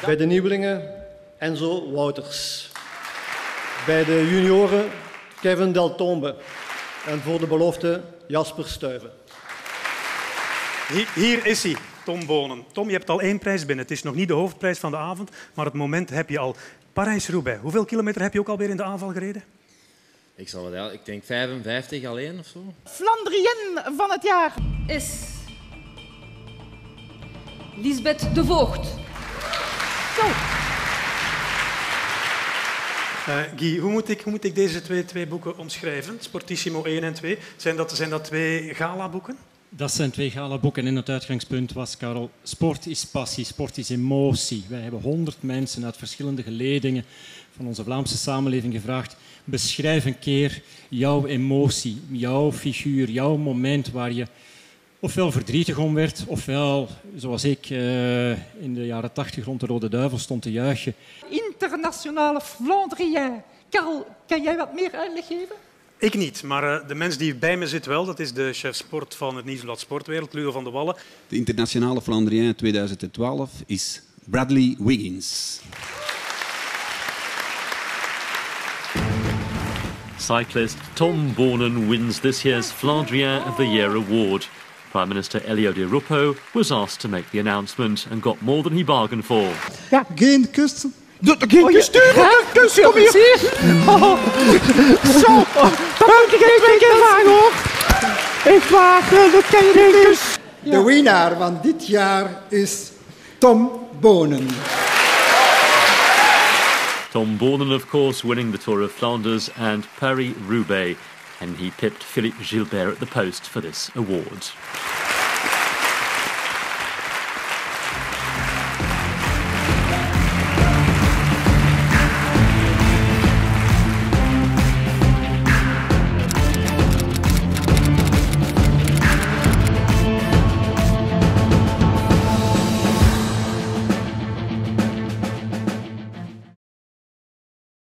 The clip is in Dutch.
Bij de nieuwelingen Enzo Wouters. Bij de junioren Kevin Deltombe. En voor de belofte Jasper Stuyven. Hier is hij, Tom Bonen. Tom, je hebt al 1 prijs binnen. Het is nog niet de hoofdprijs van de avond, maar het moment heb je al. Parijs-Roubaix. Hoeveel kilometer heb je ook alweer in de aanval gereden? Ik denk 55 alleen of zo. Flandrienne van het jaar is Lisbeth de Voogd. Zo. Guy, hoe moet ik deze twee boeken omschrijven? Sportissimo 1 en 2. Zijn dat 2 galaboeken? Dat zijn 2 galaboeken en het uitgangspunt was, Karel, sport is passie, sport is emotie. Wij hebben 100 mensen uit verschillende geledingen van onze Vlaamse samenleving gevraagd. Beschrijf een keer jouw emotie, jouw figuur, jouw moment waar je ofwel verdrietig om werd, ofwel, zoals ik in de jaren 80 rond de Rode Duivel stond te juichen. Internationale Flandrien. Karel, kan jij wat meer uitleg geven? Ik niet, maar de mens die bij me zit wel, dat is de chef sport van het Nieuwsblad Sportwereld, Ludo van de Wallen. De internationale Flandrien 2012 is Bradley Wiggins. Cyclist Tom Bonen wins this year's Flandrien of the Year award. Prime Minister Elio Di Rupo was asked to make the announcement and got more than he bargained for. Ja, geen kus. Geen kus sturen. Kus, kom hier. Zo, dat moet ik even 2 keer vragen, hoor. Echt waar, dat kan je geen kus. De winnaar van dit jaar is Tom Bonen. Tom Bonen, of course, winning the Tour of Flanders and Paris-Roubaix. And he pipped Philippe Gilbert at the post for this award.